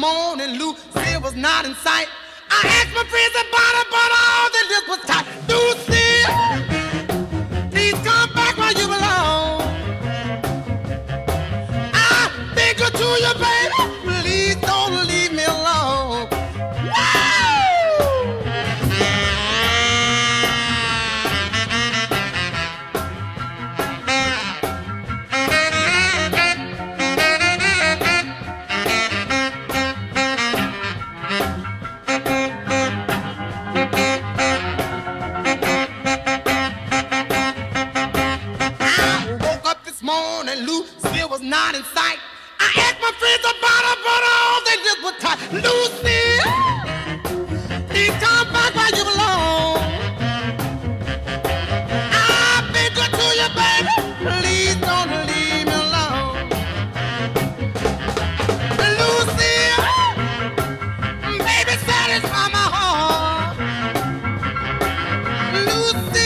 morning, Lucy was not in sight. I asked my friends about her, but all they did was tight. Lucy, please come back where you belong. I beg you to you, baby, please don't leave me alone. Morning, Lucy was not in sight. I asked my friends about her, but all they did was tight. Lucy, please come back where you belong. I beg you to you, baby, please don't leave me alone. Lucy, baby, satisfy my heart. Lucy.